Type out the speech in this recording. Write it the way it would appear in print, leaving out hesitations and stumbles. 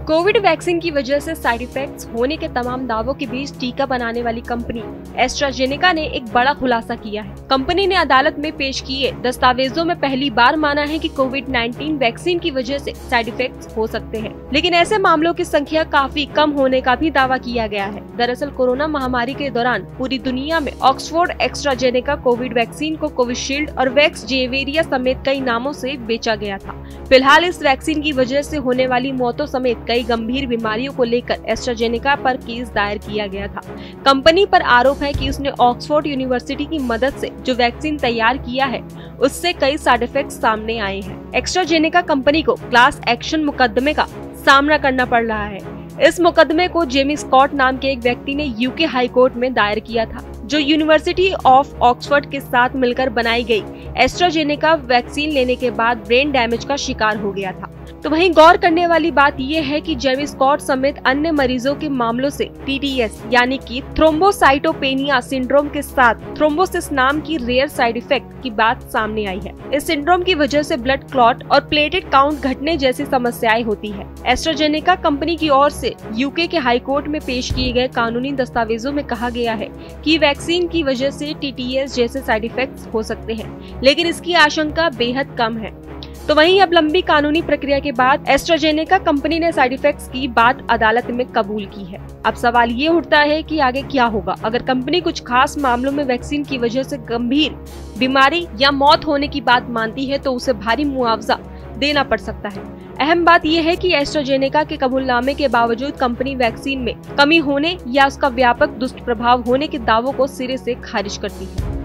Covid vaccine की वजह से साइड इफेक्ट्स होने के तमाम दावों के बीच टीका बनाने वाली कंपनी एस्ट्राजेनेका ने एक बड़ा खुलासा किया है। कंपनी ने अदालत में पेश किए दस्तावेजों में पहली बार माना है कि कोविड-19 वैक्सीन की वजह से साइड इफेक्ट्स हो सकते हैं, लेकिन ऐसे मामलों की संख्या काफी कम होने का भी दावा किया गया है। दरअसल कोरोना महामारी के दौरान पूरी दुनिया में ऑक्सफोर्ड एस्ट्राजेनेका कोविड वैक्सीन को कोविशील्ड और वैक्स जेवेरिया समेत कई नामों से बेचा गया था। फिलहाल इस वैक्सीन की वजह से होने वाली मौतों समेत कई गंभीर बीमारियों को लेकर एस्ट्राजेनेका पर केस दायर किया गया था। कंपनी पर आरोप है कि उसने ऑक्सफोर्ड यूनिवर्सिटी की मदद से जो वैक्सीन तैयार किया है उससे कई साइड इफेक्ट्स सामने आए हैं। एस्ट्राजेनेका कंपनी को क्लास एक्शन मुकदमे का सामना करना पड़ रहा है। इस मुकदमे को जेमी स्कॉट नाम के एक व्यक्ति ने यूके हाई कोर्ट में दायर किया था, जो यूनिवर्सिटी ऑफ ऑक्सफोर्ड के साथ मिलकर बनाई गई एस्ट्राजेनेका वैक्सीन लेने के बाद ब्रेन डैमेज का शिकार हो गया था। तो वहीं गौर करने वाली बात यह है कि जेमी स्कॉट समेत अन्य मरीजों के मामलों से टीटीएस यानी कि थ्रोम्बोसाइटोपेनिया सिंड्रोम के साथ थ्रोम्बोसिस नाम की रेयर साइड इफेक्ट की बात सामने आई है। इस सिंड्रोम की वजह से ब्लड क्लॉट और प्लेटेट काउंट घटने जैसी समस्याएं होती है। एस्ट्राजेनेका कंपनी की ओर से यूके के हाई कोर्ट में पेश किए गए कानूनी दस्तावेजों में कहा गया है कि वैक्सीन की वजह से टीटीएस जैसे साइड इफेक्ट्स हो सकते हैं, लेकिन इसकी आशंका बेहद कम है। तो वहीं अब लंबी कानूनी प्रक्रिया के बाद एस्ट्राजेनेका कंपनी ने साइड इफेक्ट्स की बात अदालत में कबूल की है। अब सवाल ये उठता है कि आगे क्या होगा। अगर कंपनी कुछ खास मामलों में वैक्सीन की वजह से गंभीर बीमारी या मौत होने की बात मानती है तो उसे भारी मुआवजा देना पड़ सकता है। अहम बात यह है कि एस्ट्राजेनेका के कबूलनामे के बावजूद कंपनी वैक्सीन में कमी होने या उसका व्यापक दुष्प्रभाव होने के दावों को सिरे से खारिज करती है।